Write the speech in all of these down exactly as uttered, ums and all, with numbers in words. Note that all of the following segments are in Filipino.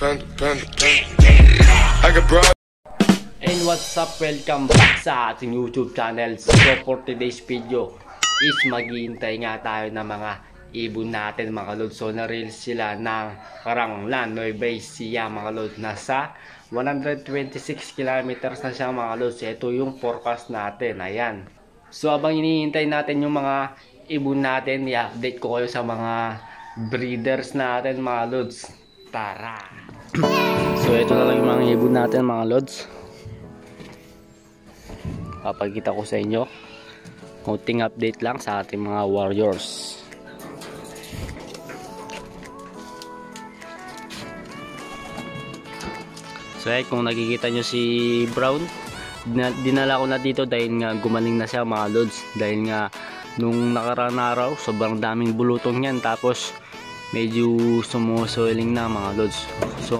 panda, panda, panda. I got broad. And what's up? Welcome back sa ating YouTube channel. So for today's video is maghihintay nga tayo ng mga ibon natin mga lods. So na-release sila ng Karanglan, Nueva Ecija mga lods. Nasa one hundred twenty-six kilometers na siya mga lods. Ito yung forecast natin. Ayan. So abang hinihintay natin yung mga ibon natin, i-update ko kayo sa mga breeders natin mga lods. Tara! So ito na lang yung mga ibon natin mga lods. Papakita ko sa inyo konting update lang sa ating mga warriors. So eh, kung nakikita nyo si Brown, dinala ko na dito dahil nga gumaling na siya mga lods. Dahil nga nung nakaraan araw sobrang daming bulutong yan, tapos medyo sumusueling na mga lods. So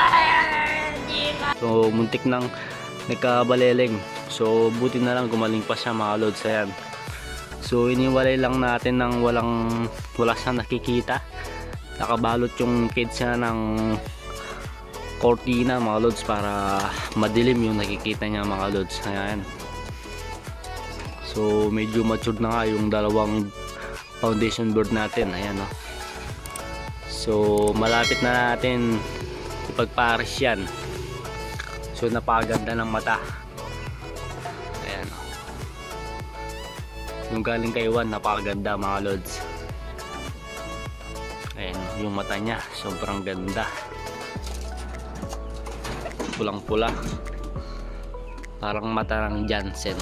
so muntik nang nagkabaleleng. So buti na lang gumaling pa siya mga lods. Ayan. So iniwalay lang natin ng walang wala siyang nakikita. Nakabalot yung kids niya ng cortina mga lods para madilim yung nakikita niya mga lods. Ayan. So medyo matured na nga yung dalawang foundation bird natin. Ayan o. So malapit na natin ipagpares yan. So napakaganda ng mata. Ayan o. Yung galing kay Juan, napakaganda mga lods. Ayan, yung mata niya sobrang ganda. Pulang pula, parang mata ng Jansen.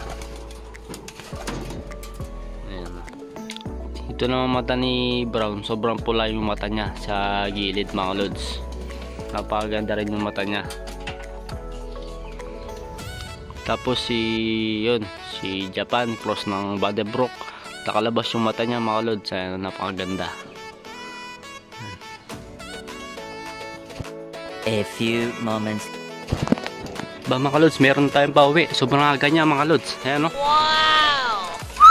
Ayan. Ito naman mata ni Brown, sobrang pula yung mata niya sa gilid mga lods. Napakaganda rin yung mata niya. Tapos si yun, si Japan cross ng Badebrook, nakalabas yung mata niya mga lods. Ayan, napakaganda. A few moments. Ba mga lods, meron tayong pauwi. Sobrang aga niya mga lods. Ayan o. Wow!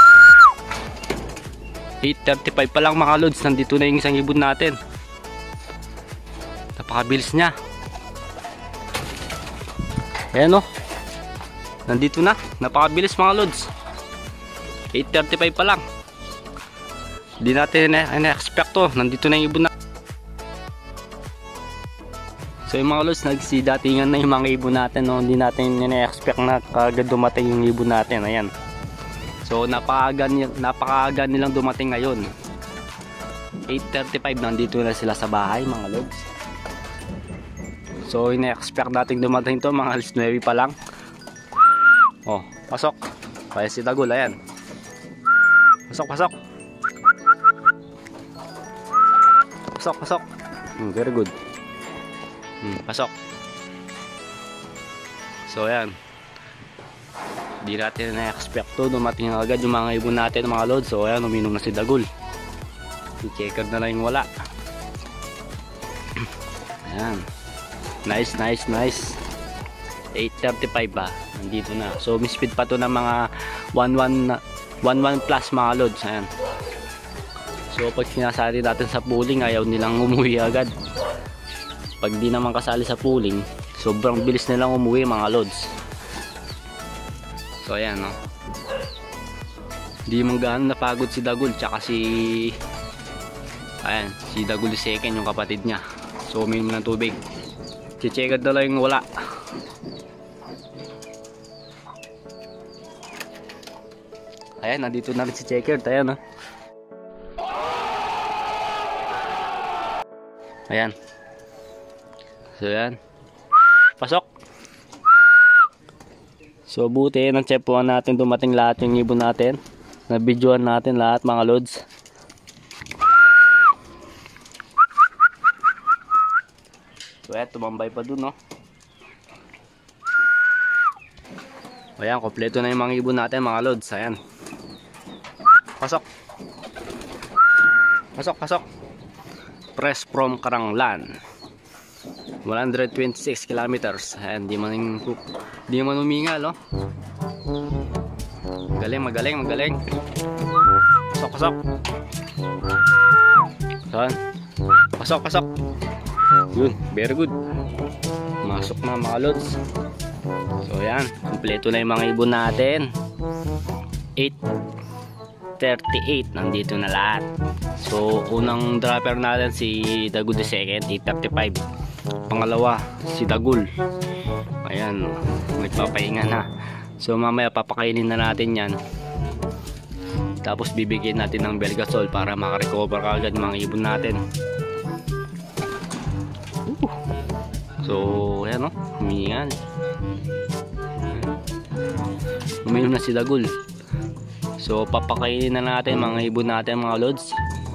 eight thirty-five pa lang mga lods. Nandito na yung isang ibon natin. Napakabilis niya. Ayan o. Nandito na. Napakabilis mga lods. eight thirty-five pa lang. Hindi natin na-expect to. Nandito na yung ibon natin. So yung mga lods, nagsidatingan na yung mga ibon natin, no? Hindi natin nina-expect na kagad dumating yung ibon natin. Ayan. So napakaaga, napakaaga nilang dumating ngayon. eight thirty-five nandito na sila sa bahay mga lods. So ina-expect natin dumating to mga alas nine pa lang. Oh, pasok. Kaya si Dagul, ayan. Pasok, pasok. Pasok, pasok. Hmm, very good. Hmm, pasok. So ayan, di natin na-expect to dumating agad yung mga ibon natin mga lods. So ayan, uminom na si Dagul. I-checker na lang yung wala. Ayan. Nice, nice, nice. eight thirty-five ba, nandito na. So mispeed pa to ng mga one one plus mga lods. Ayan. So pag sinasali natin sa pooling, ayaw nilang umuwi agad. Pag di naman kasali sa pooling, sobrang bilis nilang umuwi mga lods. So ayan no. Di man gaano napagod si Dagul tsaka si ayan, si Dagul second yung kapatid niya. So uminom ng tubig. Chichekad na lang yung wala. Ayan, nandito na rin si Checkered. Ayan no. Ayan. So yan. Pasok. So buti ng chepuan natin dumating lahat yung ibon natin. Na-videoan natin lahat mga lods. So yan, tumambay pa dun no. Ayan, kompleto na yung mga ibon natin mga lods. Ayan. Pasok. Pasok, pasok. Press from Karanglan. one hundred twenty-six kilometers. Ayan, di man di man umingal, no? Magaling, magaling, magaling. Pasok, pasok. Saan? Pasok, pasok. Yun, very good. Masok na mga lods. So yan, kumpleto na yung mga ibon natin. eight thirty-eight, nandito na lahat. So unang dropper natin si Dagul the second, eight thirty-five. Pangalawa si Dagul. Ayan, nagpapahinga na. So mamaya papakainin na natin yan. Tapos bibigyan natin ng Belgasol para makarecover kagad mga ibon natin. Uh. So ayan o, humingan. Uminom na si Dagul. So papakainin na natin mga ibon natin mga lods.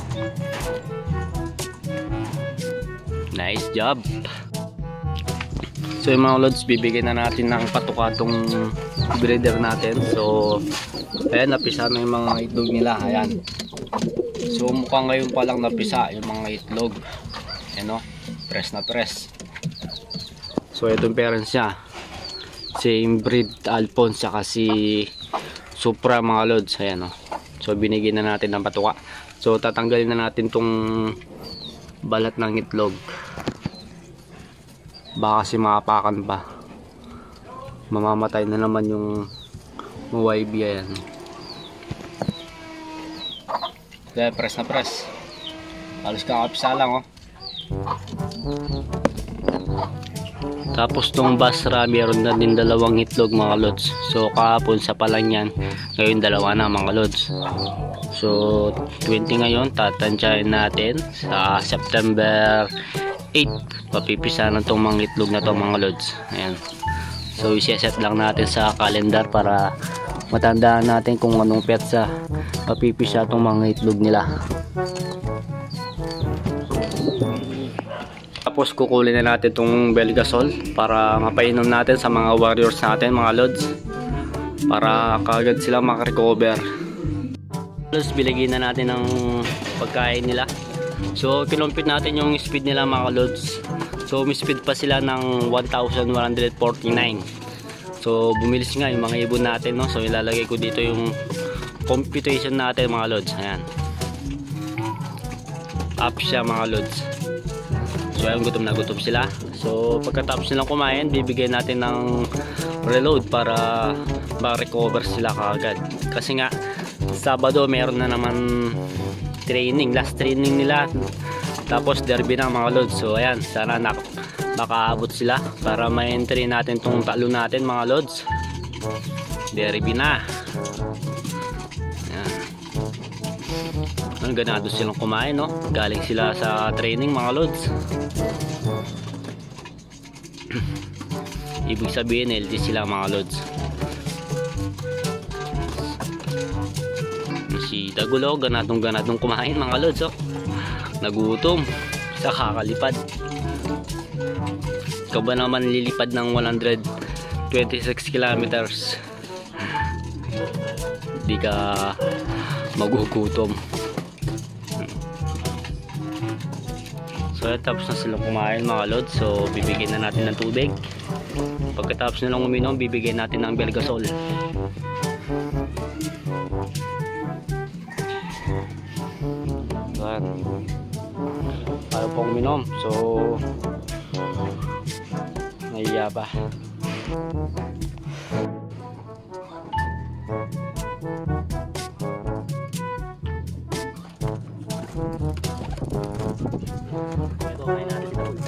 Nice job. So yung mga lods, bibigyan na natin ng patuka tong breeder natin. So ayan, napisa na yung mga itlog nila. Ayan. So mukhang ngayon pa lang napisa yung mga itlog. Ayan o, press na press. So itong parents niya, same breed Alphonse saka si Supra mga lods. Ayan o. So binigyan na natin ng patuka. So tatanggalin na natin tong balat ng itlog. Baka kasi makapakan pa. Mamamatay na naman yung Y B. Ayan. Kaya press na press. Halos kakapisa lang oh. Tapos tong Basra, meron na din dalawang itlog mga lods. So kahapon sa pa lang yan, ngayon dalawa na mga lods. So twenty ngayon, tatansyahin natin sa September eight, papipisa na tong mga itlog na to mga lods. Ayan. So iseset lang natin sa calendar para matandaan natin kung anong petsa papipisa tong mga itlog nila. Tapos kukulin na natin itong Belgasol para mapainom natin sa mga warriors natin mga lods, para kagad sila makarecover. Plus biligyan na natin ng pagkain nila. So kinumpit natin yung speed nila mga lods. So may speed pa sila ng one thousand one hundred forty-nine. So bumilis nga yung mga ibon natin, no? So ilalagay ko dito yung computation natin mga lods. Ayan, up siya mga lods. So ayun, gutom na gutom sila. So pagkatapos nilang kumain, bibigyan natin ng reload para ma-recover sila kaagad. Kasi nga Sabado meron na naman training, last training nila. Tapos derby na mga lods. So ayan, sana nak makaabot sila para ma-entry natin tong talo natin mga lods. Derby na. Ayan. Ano, ganado silang kumain, no? Galing sila sa training mga lods. Ibig sabihin healthy sila mga lods. Si Dagulo, ganadong ganadong kumain mga lods, oh. Nagutom sa kakalipad. Ikaw ba naman lilipad ng one hundred twenty-six kilometers? Hindi ka magugutom. So tapos na silang kumain mga lods. So bibigyan na natin ng tubig. Pagkatapos nilang uminom, bibigyan natin ng Belgasol. Ayan. Para pong uminom. So nahiya pa. Ito kain natin si Dagul.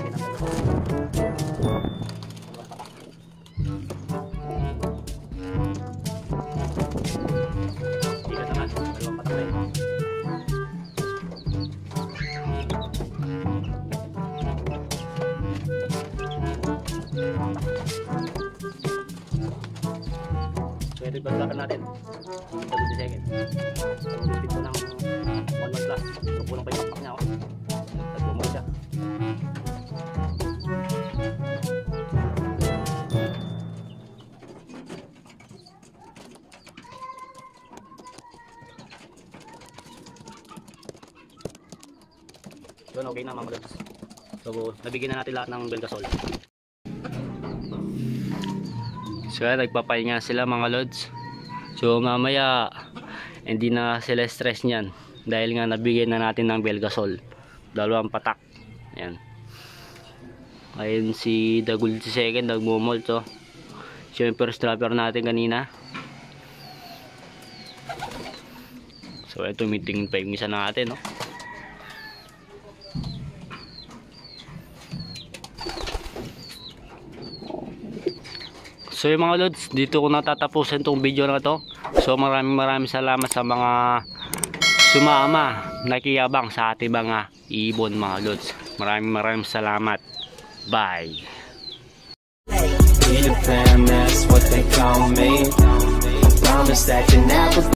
Hindi ka naman. Dalawang patak na yun. So ito yung baglakan natin. Dagul the second. So lipit ko ng one month plus. So kulang pa yung pakpak niya, oh. Nagbumal siya. Yun, okay na mga lods. So nabigyan na natin lahat ng Belgasol. So nagpapahinga sila mga lods. So mamaya hindi na sila stress niyan dahil nga nabigyan na natin ng Belgasol, dalawang patak. Ayan. Ayun si Dagul si second, nagmumolt oh. Siya yung first dropper natin kanina. So ito, meeting pa yung isa natin, no? So yung mga lods, dito ko natatapusin tong video na to. So maraming maraming salamat sa mga sumama, nakiyabang sa ating mga ibon mga lods. Maraming maraming salamat. Bye. Peter Pan, that's what they call me. I promise that you never